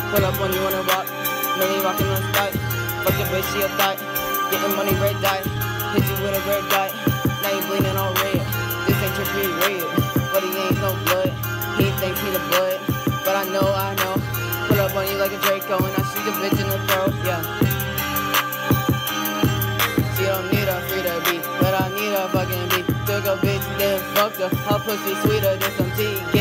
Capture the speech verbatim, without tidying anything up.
Pull up on you on a walk, Millie rockin' on spot. Fuck your bitch, she a thought. Getting money, red dot. Hit you with a red dot. Now you bleeding on red. This ain't your free red, but he ain't no blood. He thinks he the blood, but I know, I know. Pull up on you like a Draco, and I shoot the bitch in the throat, yeah. She don't need a free to be, but I need a fucking beat. Took a bitch, then fucked her. Her pussy sweeter than some tea.